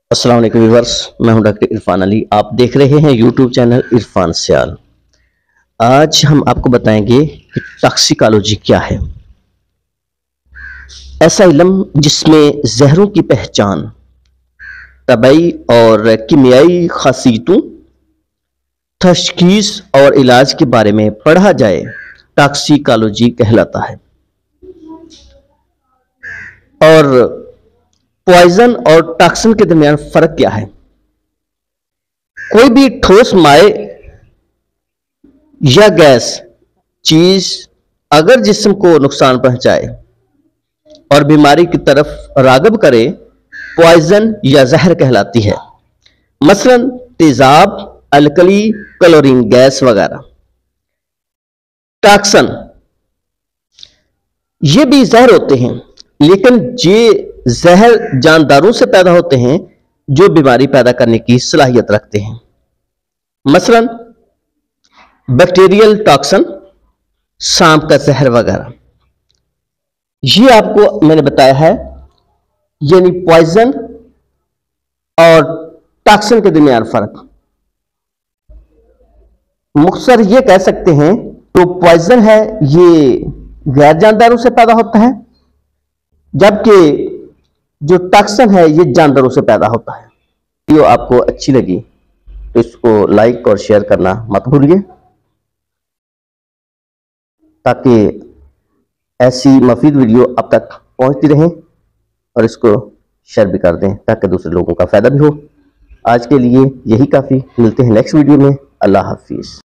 अस्सलाम वालेकुम व्यूअर्स, मैं हूं डॉक्टर इरफान अली। आप देख रहे हैं यूट्यूब चैनल इरफान सयाल। आज हम आपको बताएंगे कि टॉक्सिकोलॉजी क्या है। ऐसा इल्म जिसमें जहरों की पहचान, तबई और कीमियाई खासियतों, तशखीस और इलाज के बारे में पढ़ा जाए, टॉक्सिकोलॉजी कहलाता है। और पॉइजन और टॉक्सिन के दरमियान फर्क क्या है? कोई भी ठोस माए या गैस चीज अगर जिस्म को नुकसान पहुंचाए और बीमारी की तरफ रागब करे, पॉइजन या जहर कहलाती है। मसलन तेजाब, अल्कली, क्लोरीन गैस वगैरह। टॉक्सिन ये भी जहर होते हैं, लेकिन ये जहर जानदारों से पैदा होते हैं जो बीमारी पैदा करने की सलाहियत रखते हैं। मसलन बैक्टीरियल टॉक्सिन, सांप का जहर वगैरह। ये आपको मैंने बताया है, यानी पॉइजन और टॉक्सिन के दरमियान फर्क। मुख्तसर ये कह सकते हैं तो पॉइजन है ये गैर जानदारों से पैदा होता है, जबकि जो टॉक्सिन है ये जानदारों से पैदा होता है। वीडियो आपको अच्छी लगी तो इसको लाइक और शेयर करना मत भूलिए, ताकि ऐसी मुफीद वीडियो अब तक पहुंचती रहे, और इसको शेयर भी कर दें ताकि दूसरे लोगों का फायदा भी हो। आज के लिए यही काफ़ी। मिलते हैं नेक्स्ट वीडियो में। अल्लाह हाफिज़।